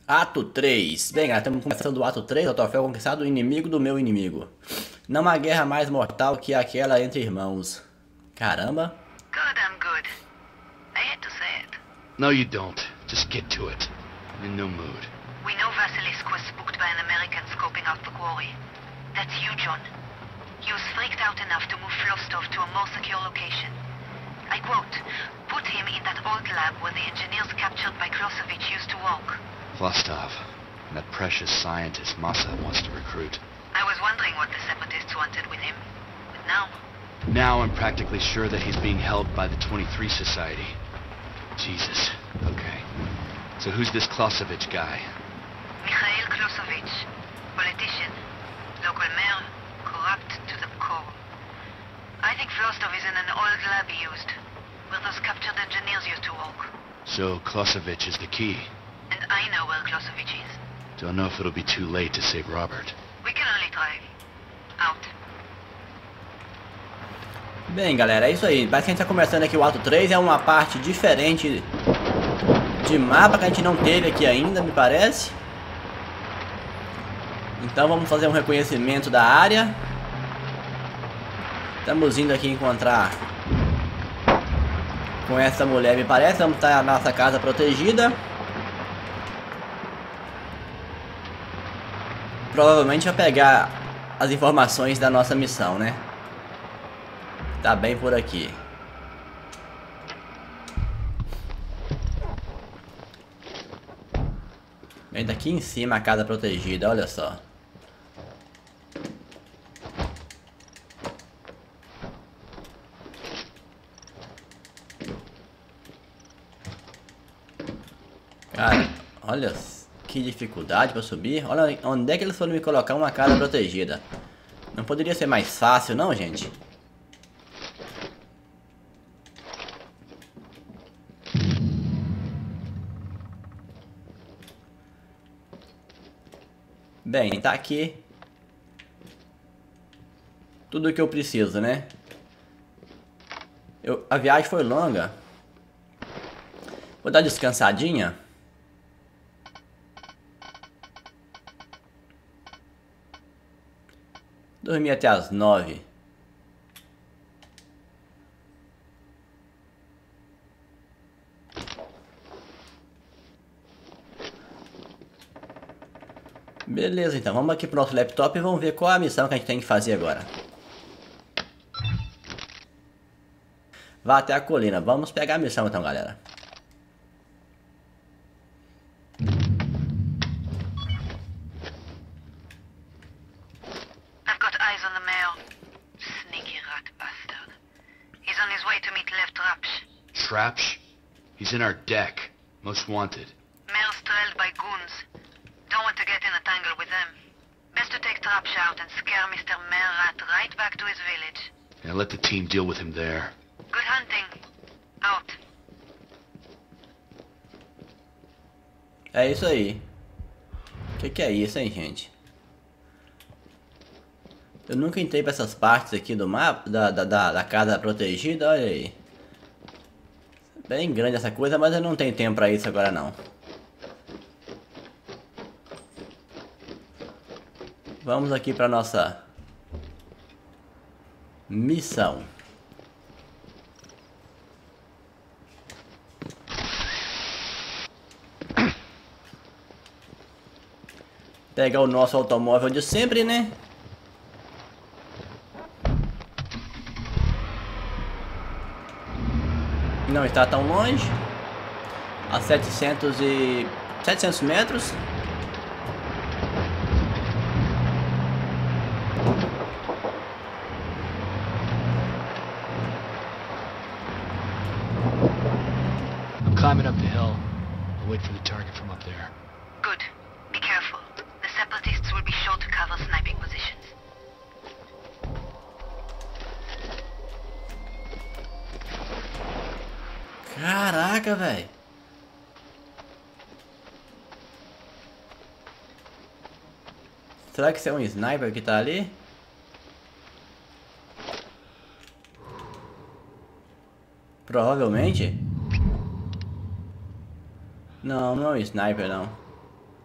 Ato 3. Bem, galera, estamos começando o ato 3, o troféu conquistado, o inimigo do meu inimigo. Não há guerra mais mortal que aquela entre irmãos. Caramba. Good, I'm good. I hate to say it. No, you don't. Just get to it. I'm in no mood. We know Vasilisk was spooked by an American scoping out the quarry. That's you, John. He was freaked out enough to move Flostov to a more secure location. I quote, put him in that old lab where the engineers captured by Klosevich used to work. Vostov, that precious scientist Mossad wants to recruit. I was wondering what the Separatists wanted with him. But now, Now I'm practically sure that he's being held by the 23 Society. Jesus. Okay. So who's this Klosevich guy? Mikhail Klosevich, politician, local mayor, corrupt to the core. I think Flostov is in an old lab he used, where those captured engineers used to work. So Klosevich is the key. And I know where Klosevich is. Don't know if it'll be too late to save Robert. We can only try. Out. Bem, galera, é isso aí. Parece que a gente está começando aqui o ato 3. É uma parte diferente de mapa que a gente não teve aqui ainda, me parece. Então vamos fazer um reconhecimento da área. Estamos indo aqui encontrar com essa mulher, me parece. Vamos estar na nossa casa protegida. Provavelmente vai pegar as informações da nossa missão, né? Tá bem por aqui. Bem, daqui em cima a casa protegida, olha só. Cara, olha que dificuldade pra subir. Olha onde é que eles foram me colocar uma casa protegida. Não poderia ser mais fácil, não, gente? Bem, tá aqui tudo o que eu preciso, né? A viagem foi longa. Vou dar uma descansadinha. Dormi até as 9. Beleza, então vamos aqui pro nosso laptop e vamos ver qual é a missão que a gente tem que fazer agora. Vá até a colina. Vamos pegar a missão então, galera. I've got eyes on the mayor. Sneaky rat bastard. He's on his way to meet Lev Trapsh. Trapsh? He's in our deck. Most wanted. Mayor's trailed by goons. Don't want to get in a tangle with them. Best to take Trapsh out and scare Mr. Mayor Rat right back to his village. And let the team deal with him there. Good hunting. Out. É isso aí. O que é isso, hein, gente? Eu nunca entrei pra essas partes aqui do mapa, da casa protegida, olha aí. Bem grande essa coisa, mas eu não tenho tempo pra isso agora não. Vamos aqui pra nossa missão. Pegar o nosso automóvel de sempre, né? Não está tão longe. A 700 metros. I'm climbing up the hill. I'll wait for the target from up there. Good. Be careful. The Separatists will be sure to cover sniping positions. Caraca, velho. Será que isso é um sniper que tá ali? Provavelmente. Não, não é um sniper não.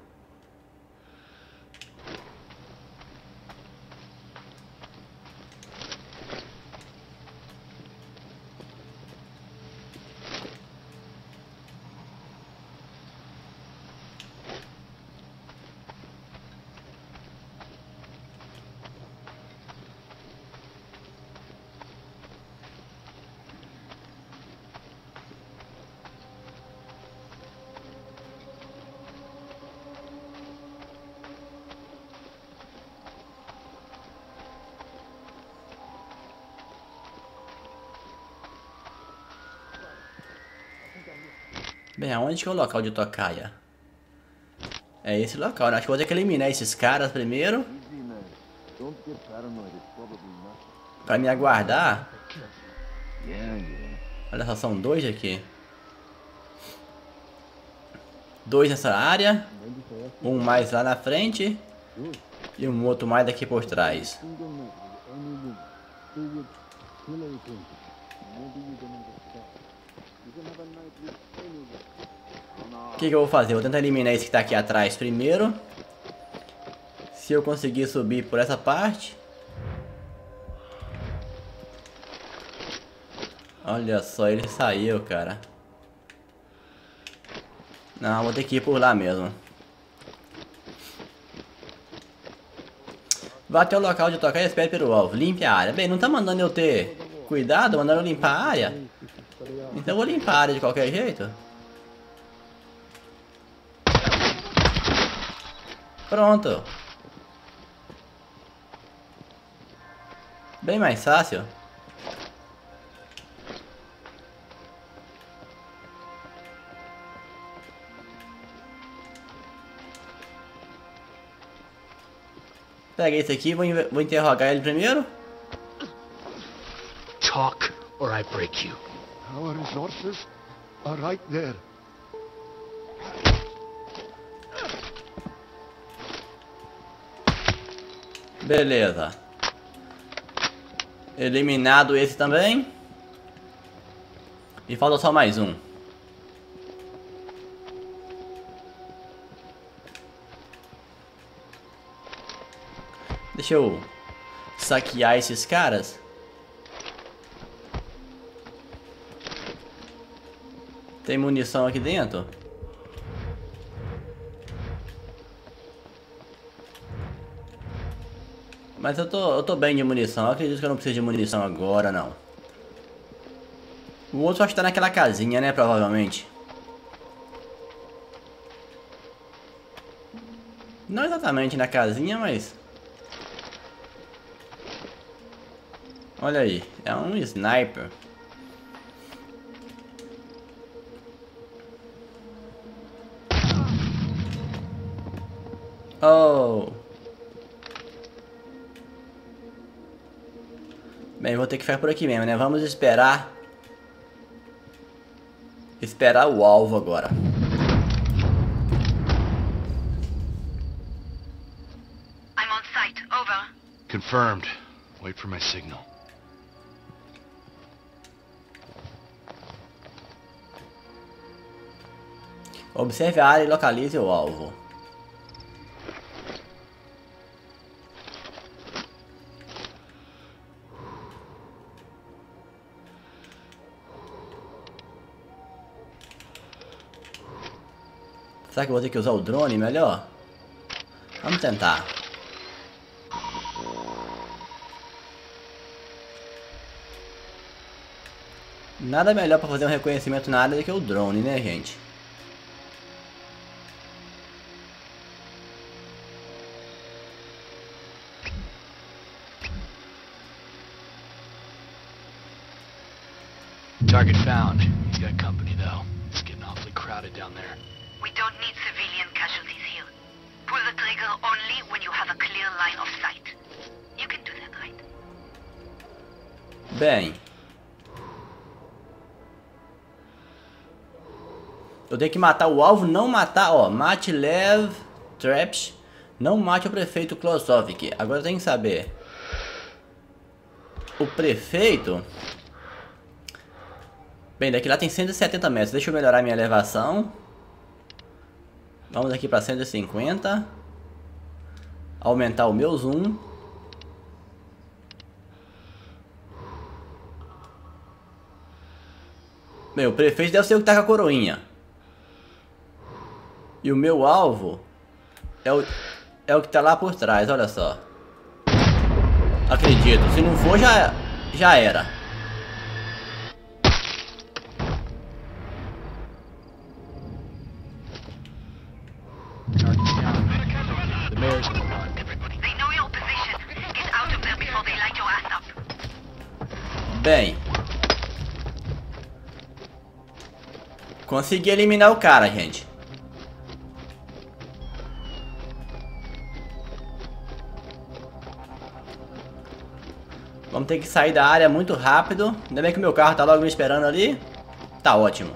Bem, aonde que é o local de tocaia? É esse local, né? Acho que vou ter que eliminar esses caras primeiro. Pra me aguardar. Olha só, são dois aqui. Dois nessa área. Um mais lá na frente. E um outro mais daqui por trás. O que eu vou fazer? Vou tentar eliminar esse que tá aqui atrás primeiro. Se eu conseguir subir por essa parte. Olha só, ele saiu, cara. Não, vou ter que ir por lá mesmo. Vá até o local de tocar e espere pelo alvo. Limpe a área. Bem, não tá mandando eu ter cuidado, mandando eu limpar a área. Então eu vou limpar a área de qualquer jeito. Pronto. Bem mais fácil. Pega esse aqui e vou interrogar ele primeiro. Talk or I break you. Our resources are right there. Beleza. Eliminado esse também. E falta só mais um. Deixa eu saquear esses caras. Tem munição aqui dentro? Mas eu tô bem de munição. Eu acredito que eu não preciso de munição agora, não. O outro acho que tá naquela casinha, né? Provavelmente. Não exatamente na casinha, mas... Olha aí. É um sniper. Oh... Bem, vou ter que ficar por aqui mesmo, né? Vamos esperar. Esperar o alvo agora. I'm on site. Over. Confirmed. Wait for my signal. Observe a área e localize o alvo. Será que eu vou ter que usar o drone melhor? Vamos tentar. Nada melhor para fazer um reconhecimento na área do que o drone, né, gente? Target found. He's got company though. It's getting awfully crowded down there. We don't need civilian casualties here. Pull the trigger only when you have a clear line of sight. You can do that, right? Bem. Eu tenho que matar o alvo, não matar, ó. Mate Lev Traps. Não mate o prefeito Klosovik. Agora eu tenho que saber. O prefeito... Bem, daqui lá tem 170 metros. Deixa eu melhorar minha elevação. Vamos aqui para 150. Aumentar o meu zoom. Bem, o prefeito deve ser o que tá com a coroinha. E o meu alvo é o que tá lá por trás, olha só. Acredito, se não for já era. They know your position. Get out of there before they light your ass up. Bem. Consegui eliminar o cara, gente. Vamos ter que sair da área muito rápido. Ainda bem que o meu carro tá logo me esperando ali. Tá ótimo.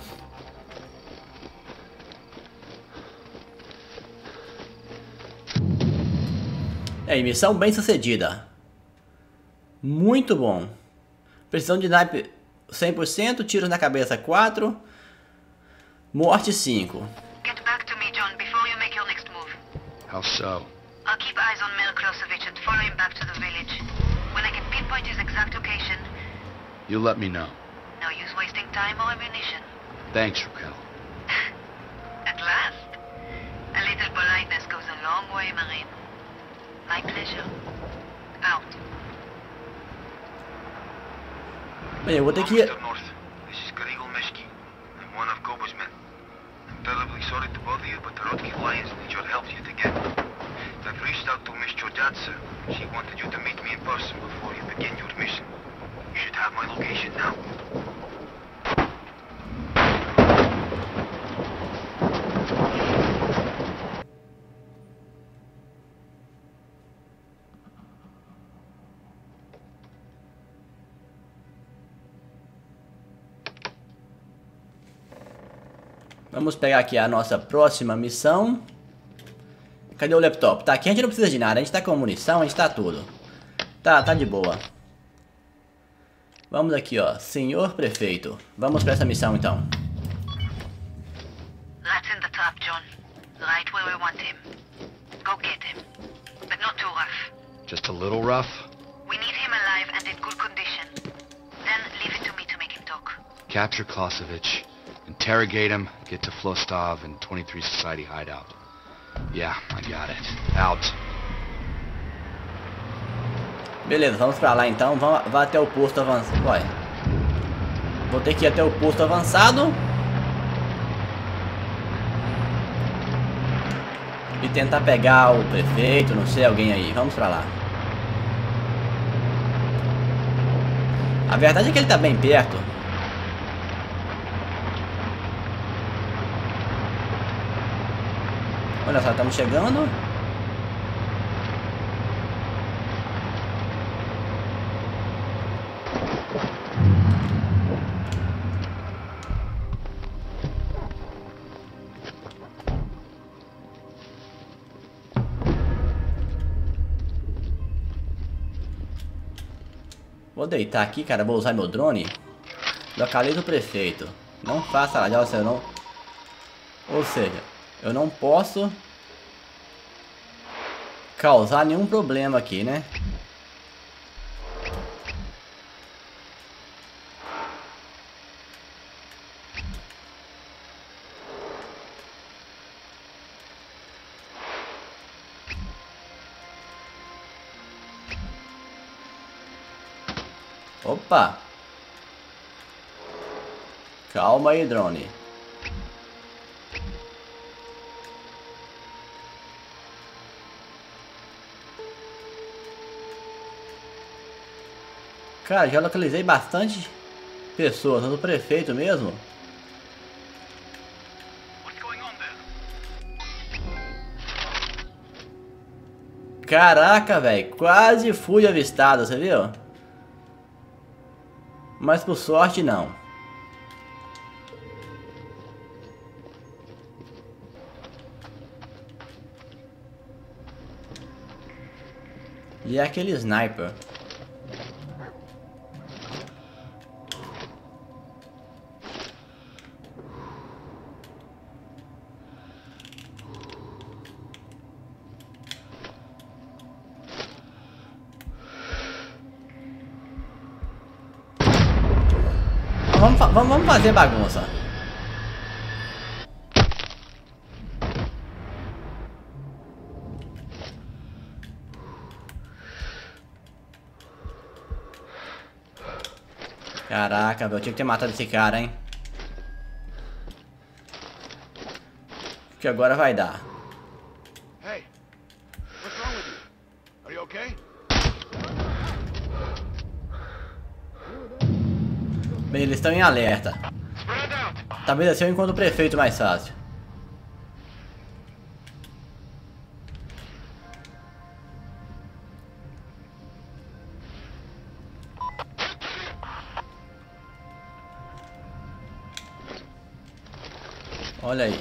É, missão bem sucedida. Muito bom. Precisão de sniper 100%, tiros na cabeça 4. Morte 5. Get back to me, John, before you make your next move. How so? I'll keep eyes on Milosevic and follow him back to the village. When I can pinpoint his exact location, You let me know. no use wasting time or ammunition. Thanks, Raquel. At last. A little politeness goes a long way, Marine. My pleasure. Out. Bem, eu vou ter que... Mr. North, this is Grigol Meshki. I'm one of Koba's men. I'm terribly sorry to bother you, but the Rotki Lions need your help yet again. I've reached out to Miss Chodjatsa. She wanted you to meet me in person before you begin your mission. You should have my location now. Vamos pegar aqui a nossa próxima missão. Cadê o laptop? Tá aqui, a gente não precisa de nada. A gente tá com munição, a gente tá tudo. Tá de boa. Vamos aqui, ó. Senhor Prefeito. Vamos pra essa missão, então. Rat's in the trap, John. Right where we want him. Go get him. But not too rough. Just a little rough? We need him alive and in good condition. Then leave it to me to make him talk. Capture Clausewitz, interrogate him, get to Flostov and 23 Society hideout. Yeah, I got it. Out. Beleza, vamos pra lá então. Vá até o posto avançado. Ué. Vou ter que ir até o posto avançado. E tentar pegar o prefeito, não sei, alguém aí. Vamos pra lá. A verdade é que ele tá bem perto. Olha só, estamos chegando. Vou deitar aqui, cara. Vou usar meu drone. Localiza o prefeito. Não faça lá, já você não. Ou seja, eu não posso causar nenhum problema aqui, né? Opa! Calma aí, drone. Cara, já localizei bastante pessoas, do prefeito mesmo. Caraca, velho, quase fui avistado, você viu? Mas por sorte não. E é aquele sniper. Vamos fazer bagunça. Caraca, velho, eu tinha que ter matado esse cara, hein? Que agora vai dar. Hey, what's wrong with you? Are you okay? Bem, eles estão em alerta. Spread out. Talvez assim eu encontro o prefeito mais fácil. Olha aí.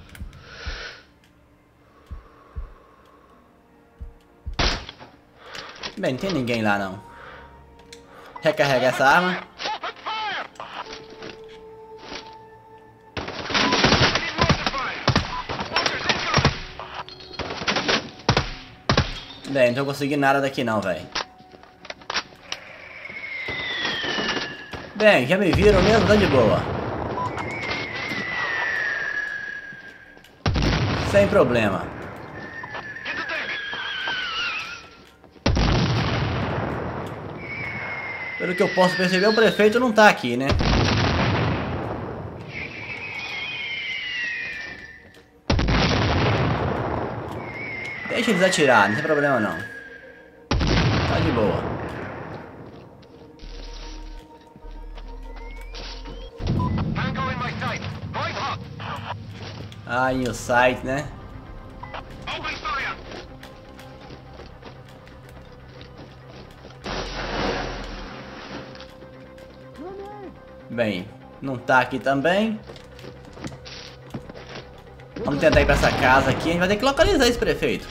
Bem, não tem ninguém lá não. Recarrega essa arma. Bem, não tô conseguindo nada daqui não, velho. Bem, já me viram mesmo, tá de boa. Sem problema. Pelo que eu posso perceber, o prefeito não tá aqui, né? Deixa eles atirar, não tem problema não. Tá de boa. Ah, em o site, né? Bem, não tá aqui também. Vamos tentar ir pra essa casa aqui. A gente vai ter que localizar esse prefeito.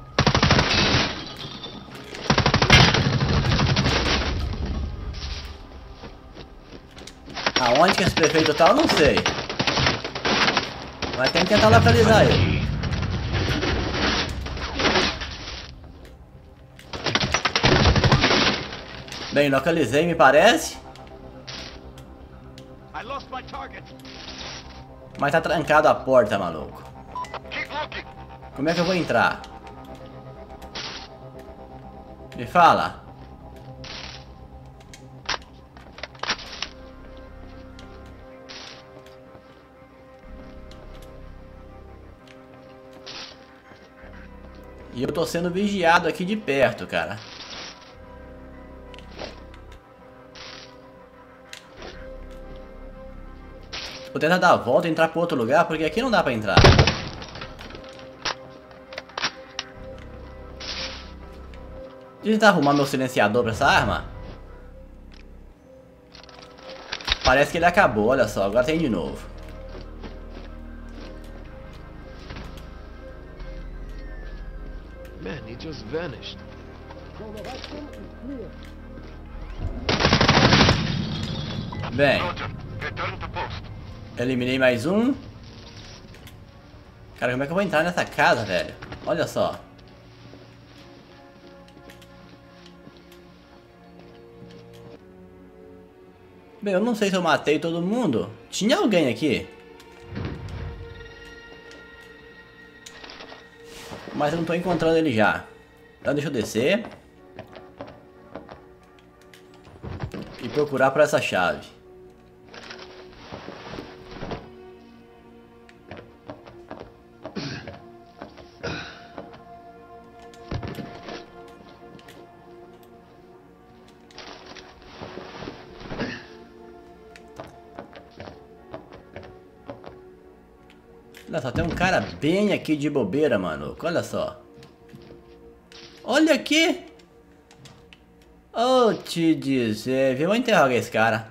Aonde que esse prefeito tá, eu não sei. Mas tem que tentar localizar ele. Bem, localizei, me parece. Mas tá trancado a porta, maluco. Como é que eu vou entrar? Me fala. E eu tô sendo vigiado aqui de perto, cara. Vou tentar dar a volta e entrar para outro lugar, porque aqui não dá pra entrar. Deixa eu tentar arrumar meu silenciador pra essa arma. Parece que ele acabou, olha só, agora tem de novo. Man, he just vanished. Bem, eliminei mais um. Cara, como é que eu vou entrar nessa casa, velho? Olha só. Bem, eu não sei se eu matei todo mundo. Tinha alguém aqui? Mas eu não tô encontrando ele já. Então deixa eu descer. E procurar por essa chave. Olha só, tem um cara bem aqui de bobeira, mano. Olha só. Olha aqui. Oh, te dizer, viu? Vou interrogar esse cara.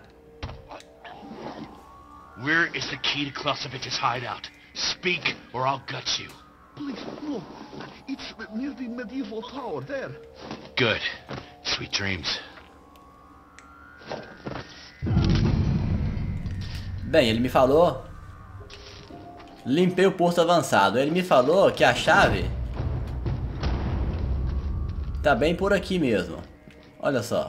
Where is the key to Clausewitz's hideout? Speak, or I'll gut you. Please, look. It's near the medieval tower, there. Good. Sweet dreams. Bem, ele me falou. Limpei o posto avançado. Ele me falou que a chave tá bem por aqui mesmo. Olha só.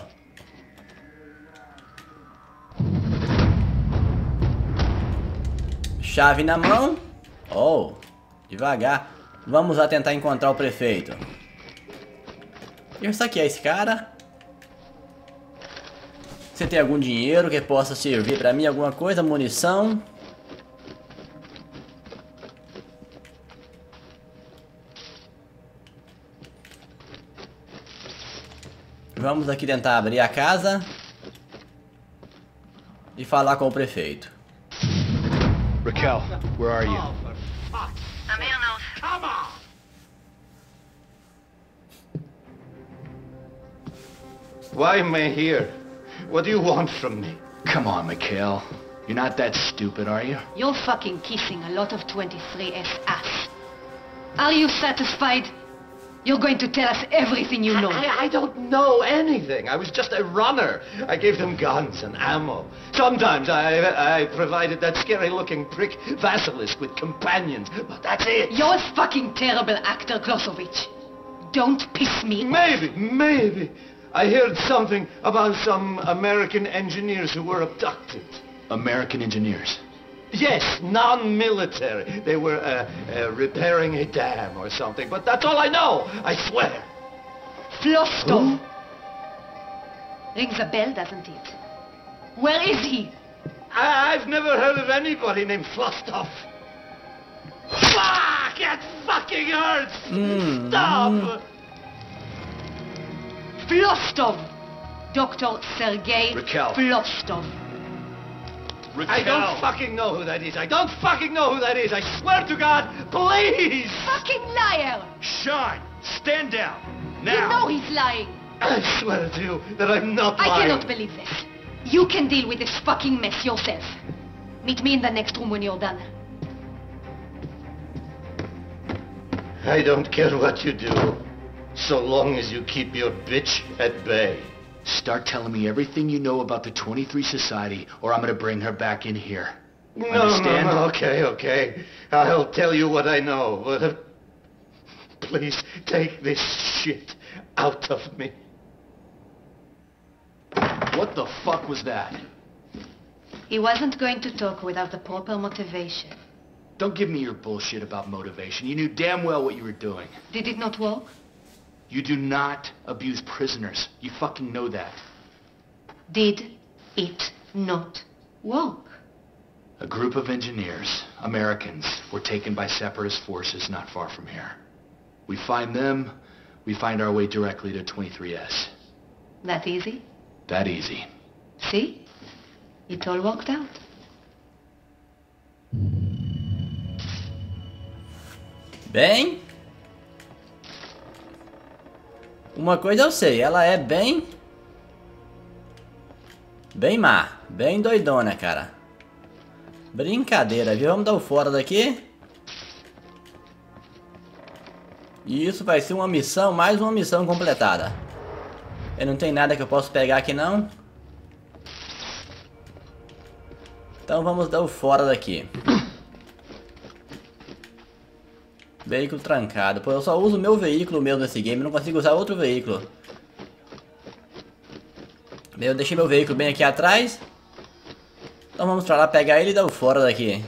Chave na mão. Oh, devagar. Vamos lá tentar encontrar o prefeito. Deixa eu saquear esse cara. Você tem algum dinheiro que possa servir pra mim? Alguma coisa? Munição? Vamos aqui tentar abrir a casa e falar com o prefeito. Raquel, where are you? Oh, for fuck's I'm here now. Come on! Why am I here? What do you want from me? Come on, Mikhail. You're not that stupid, are you? You're fucking kissing a lot of 23S ass. Are you satisfied? You're going to tell us everything you know. I don't know anything. I was just a runner. I gave them guns and ammo. Sometimes I provided that scary-looking prick Vasilisk with companions, but that's it. You're a fucking terrible actor, Klosovich. Don't piss me off. Maybe. I heard something about some American engineers who were abducted. American engineers. Yes, non-military. They were repairing a dam or something, but that's all I know, I swear. Flostov. Rings a bell, doesn't it? Where is he? I've never heard of anybody named Flostov. Fuck! It fucking hurts! Stop! Flostov. Dr. Sergei Raquel. Flostov. Raquel. I don't fucking know who that is. I swear to God, please! Fucking liar! Shine! Stand down! You know he's lying. I swear to you that I'm not I lying. cannot believe this. You can deal with this fucking mess yourself. Meet me in the next room when you're done. I don't care what you do, so long as you keep your bitch at bay. Start telling me everything you know about the 23 Society, or I'm gonna bring her back in here. No, Understand? Okay. I'll tell you what I know, but please take this shit out of me. What the fuck was that? He wasn't going to talk without the proper motivation. Don't give me your bullshit about motivation. You knew damn well what you were doing. Did it not work? You do not abuse prisoners. You fucking know that. Did it not work? A group of engineers, Americans, were taken by separatist forces not far from here. We find them, we find our way directly to 23S. That easy? That easy. See? It all worked out. Bem, uma coisa eu sei, ela é bem má, bem doidona, cara. Brincadeira, viu? Vamos dar o fora daqui. E isso vai ser uma missão, mais uma missão completada. Eu não tem nada que eu possa pegar aqui não. Então vamos dar o fora daqui. Veículo trancado. Pô, eu só uso o meu veículo mesmo nesse game. Não consigo usar outro veículo. Eu deixei meu veículo bem aqui atrás. Então vamos pra lá pegar ele e dar o fora daqui.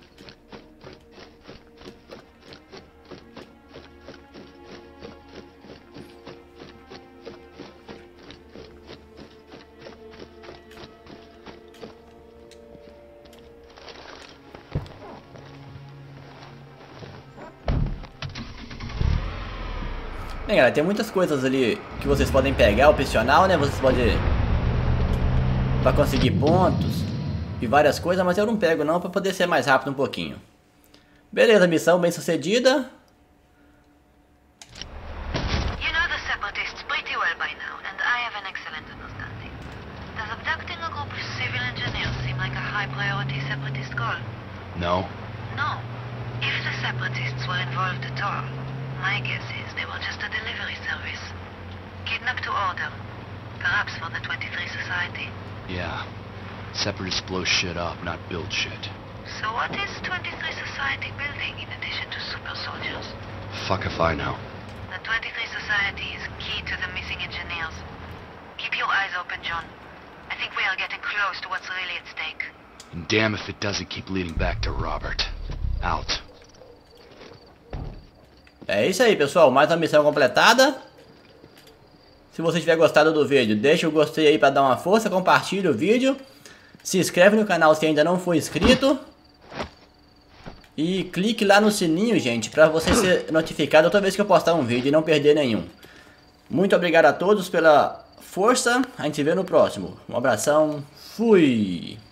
Bem, galera, tem muitas coisas ali que vocês podem pegar, opcional, né? Vocês podem... pra conseguir pontos e várias coisas, mas eu não pego não, pra poder ser mais rápido um pouquinho. Beleza, missão bem sucedida. You know the separatists pretty well by now, and I have an excellent understanding. Does abducting a group of civil engineers seem like a high-priority separatist goal? No? No. If the separatists were involved at all, my guess is they were just a delivery service. Kidnapped to order. Perhaps for the 23 Society. Yeah. Separatists blow shit up, not build shit. So what is 23 Society building in addition to super soldiers? Fuck if I know. The 23 Society is key to the missing engineers. Keep your eyes open, John. I think we are getting close to what's really at stake. And damn if it doesn't keep leading back to Robert. Out. É isso aí, pessoal. Mais uma missão completada. Se você tiver gostado do vídeo, deixa o gostei aí para dar uma força. Compartilhe o vídeo. Se inscreve no canal se ainda não for inscrito. E clique lá no sininho, gente, para você ser notificado toda vez que eu postar um vídeo e não perder nenhum. Muito obrigado a todos pela força. A gente se vê no próximo. Um abração. Fui!